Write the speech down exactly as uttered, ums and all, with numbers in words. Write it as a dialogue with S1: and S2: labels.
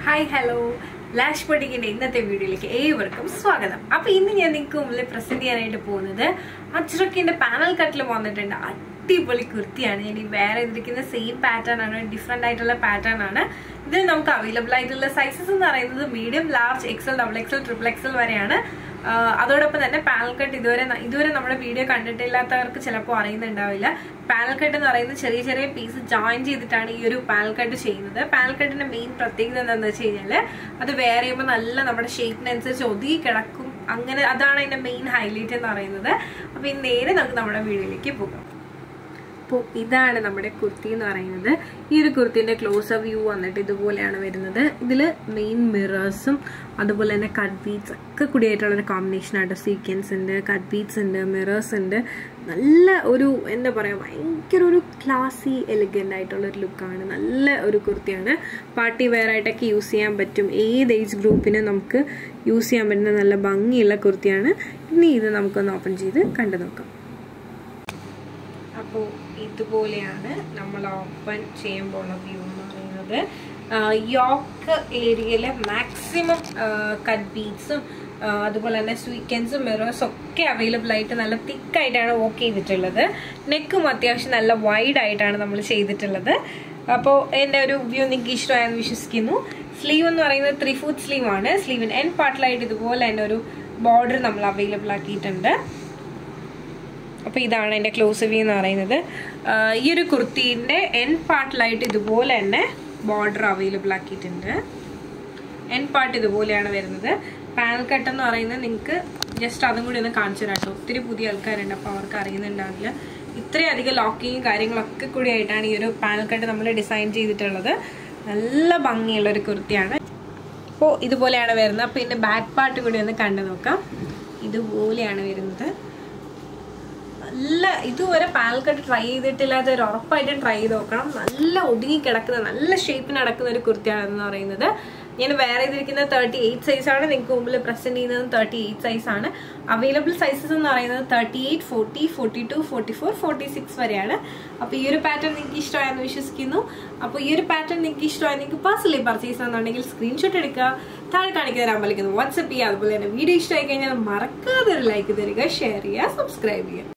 S1: Hi, hello. Lash പഠിക്കുന്ന ഇന്നത്തെ വീഡിയോയിലേക്ക് ഏവർക്കും സ്വാഗതം. അപ്പോൾ ഇന്ന് ഞാൻ നിങ്ങൾക്ക് മുമ്പിൽ പ്രസന്റ് ചെയ്യാനായിട്ട് പോകുന്നത് അജ്രക്കിന്റെ പാനൽ കട്ടിൽ വന്നിട്ടുണ്ട്. അടിപൊളി കുർത്തിയാണ്. ഞാൻ ഈ വേറെ ഇതിരിക്കുന്ന സെയിം പാറ്റേൺ ആണ്, ഡിഫറെന്റ് ആയിട്ടുള്ള പാറ്റേൺ ആണ്. ഇതിൽ നമുക്ക് അവൈലബിൾ ആയിട്ടുള്ള സൈസസ് എന്ന് പറയുന്നത് medium, large, XL, double XL, triple XL വരെയാണ്. അതോടൊപ്പം തന്നെ പാനൽ കട്ട് ഇതുവരെ ഇതുവരെ നമ്മുടെ വീഡിയോ കണ്ടിട്ടില്ലാത്തവർക്ക് ചിലപ്പോൾ അറിയുന്നുണ്ടാവില്ല. പാനൽ കട്ട് എന്ന് പറയുന്നത് ചെറിയ ചെറിയ പീസ് ജോയിൻ ചെയ്തിട്ടാണ് ഈ ഒരു പാനൽ കട്ട് ചെയ്യുന്നത്. പാനൽ കട്ടിന്റെ മെയിൻ പ്രത്യേകത എന്താണെന്ന് വെച്ച് കഴിഞ്ഞാൽ അത് വേറെ ചെയ്യുമ്പോൾ നല്ല നമ്മുടെ ഷേപ്പിനനുസരിച്ച് ഒതുങ്ങി കിടക്കും. അങ്ങനെ അതാണ് അതിന്റെ മെയിൻ ഹൈലൈറ്റ് എന്ന് പറയുന്നത്. അപ്പൊ ഇന്ന് നേരെ നമുക്ക് നമ്മുടെ വീഡിയോയിലേക്ക് പോകാം. അപ്പോൾ ഇതാണ് നമ്മുടെ കുർത്തി എന്ന് പറയുന്നത്. ഈ ഒരു കുർത്തിന്റെ ക്ലോസ് അപ്പ് വ്യൂ വന്നിട്ട് ഇതുപോലെയാണ് വരുന്നത്. ഇതിൽ മെയിൻ മിറേഴ്സും അതുപോലെ തന്നെ കട്ട് ബീഡ്സ് ഒക്കെ കൂടിയായിട്ടുള്ളൊരു കോമ്പിനേഷനായിട്ട് സീക്വൻസ് ഉണ്ട്, കട്ട് ബീഡ്സ് ഉണ്ട്, മിറേഴ്സ് ഉണ്ട്. നല്ല ഒരു എന്താ പറയുക, ഭയങ്കര ഒരു ക്ലാസി എലിഗൻ്റ് ആയിട്ടുള്ളൊരു ലുക്കാണ്. നല്ല ഒരു കുർത്തിയാണ്. പാർട്ടി വെയർ ആയിട്ടൊക്കെ യൂസ് ചെയ്യാൻ പറ്റും. ഏത് ഏജ് ഗ്രൂപ്പിനും നമുക്ക് യൂസ് ചെയ്യാൻ പറ്റുന്ന നല്ല ഭംഗിയുള്ള കുർത്തിയാണ്. ഇനി ഇത് നമുക്കൊന്ന് ഓപ്പൺ ചെയ്ത് കണ്ടു നോക്കാം. അപ്പോൾ ഇതുപോലെയാണ് നമ്മൾ ഓപ്പൺ ചെയ്യുമ്പോൾ വ്യൂ എന്ന് പറയുന്നത്. യോക്ക് ഏരിയയിൽ മാക്സിമം കട്ട് ബീഡ്സും അതുപോലെ തന്നെ സ്വീക്കൻസും മിറേഴ്സും ഒക്കെ അവൈലബിൾ ആയിട്ട് നല്ല തിക്കായിട്ടാണ് വർക്ക് ചെയ്തിട്ടുള്ളത്. നെക്കും അത്യാവശ്യം നല്ല വൈഡ് ആയിട്ടാണ് നമ്മൾ ചെയ്തിട്ടുള്ളത്. അപ്പോൾ എൻ്റെ ഒരു വ്യൂ നിങ്ങൾക്ക് ഇഷ്ടമായെന്ന് വിശ്വസിക്കുന്നു. സ്ലീവ് എന്ന് പറയുന്നത് ത്രീ ഫോർത്ത് സ്ലീവ് ആണ്. സ്ലീവിന് എൻ പാർട്ടിലായിട്ട് ഇതുപോലെ തന്നെ ഒരു ബോർഡർ നമ്മൾ അവൈലബിൾ ആക്കിയിട്ടുണ്ട്. അപ്പോൾ ഇതാണ് എൻ്റെ ക്ലോസ് വ്യൂ എന്ന് പറയുന്നത്. ഈ ഒരു കുർത്തീൻ്റെ എൻ പാർട്ടിലായിട്ട് ഇതുപോലെ തന്നെ ബോർഡർ അവൈലബിൾ ആക്കിയിട്ടുണ്ട്. എൻ പാർട്ട് ഇതുപോലെയാണ് വരുന്നത്. പാനൽ കട്ട് എന്ന് പറയുന്നത് നിങ്ങൾക്ക് ജസ്റ്റ് അതും കൂടി ഒന്ന് കാണിച്ചു തരാം കേട്ടോ. ഒത്തിരി പുതിയ ആൾക്കാരുണ്ട്, അപ്പോൾ അവർക്ക് അറിയുന്നുണ്ടാവില്ല. ഇത്രയധികം ലോക്കിങ്ങും കാര്യങ്ങളൊക്കെ കൂടി ആയിട്ടാണ് ഈ ഒരു പാനൽ കട്ട് നമ്മൾ ഡിസൈൻ ചെയ്തിട്ടുള്ളത്. നല്ല ഭംഗിയുള്ളൊരു കുർത്തിയാണ്. അപ്പോൾ ഇതുപോലെയാണ് വരുന്നത്. അപ്പോൾ ഇതിൻ്റെ ബാക്ക് പാർട്ട് കൂടി ഒന്ന് കണ്ടു നോക്കാം. ഇതുപോലെയാണ് വരുന്നത്. നല്ല ഇതുവരെ പാനൽ കട്ട് ട്രൈ ചെയ്തിട്ടില്ലാത്ത ഒരു ഉറപ്പായിട്ടും ട്രൈ ചെയ്ത് നോക്കണം. നല്ല ഒതുങ്ങി കിടക്കുന്ന നല്ല ഷേപ്പിന് നടക്കുന്ന ഒരു കുർത്തിയാണെന്ന് പറയുന്നത്. ഞാൻ വേറെ ചെയ്തിരിക്കുന്നത് തേർട്ടി എയ്റ്റ് സൈസാണ്. നിങ്ങൾക്ക് മുമ്പിൽ പ്രസന്റ് ചെയ്യുന്നത് തേർട്ടി എയ്റ്റ് സൈസാണ്. അവൈലബിൾ സൈസസ് എന്ന് പറയുന്നത് thirty eight, forty, forty two, forty four, forty six വരെയാണ്. അപ്പോൾ ഈ ഒരു പാറ്റേൺ നിങ്ങൾക്ക് ഇഷ്ടമായെന്ന് വിശ്വസിക്കുന്നു. അപ്പോൾ ഈ ഒരു പാറ്റേൺ നിങ്ങൾക്ക് ഇഷ്ടമായി നിങ്ങൾക്ക് പേഴ്സണലി പർച്ചേസ് ചെയ്യുന്നുണ്ടെങ്കിൽ സ്ക്രീൻഷോട്ട് എടുക്കുക, താഴെ കാണിക്കുന്ന നമ്പറിൽ വാട്സ്ആപ്പ് ചെയ്യുക. അതുപോലെ തന്നെ വീഡിയോ ഇഷ്ടമായി കഴിഞ്ഞാൽ മറക്കാതെ ഒരു ലൈക്ക് തരിക, ഷെയർ ചെയ്യുക, സബ്സ്ക്രൈബ് ചെയ്യുക.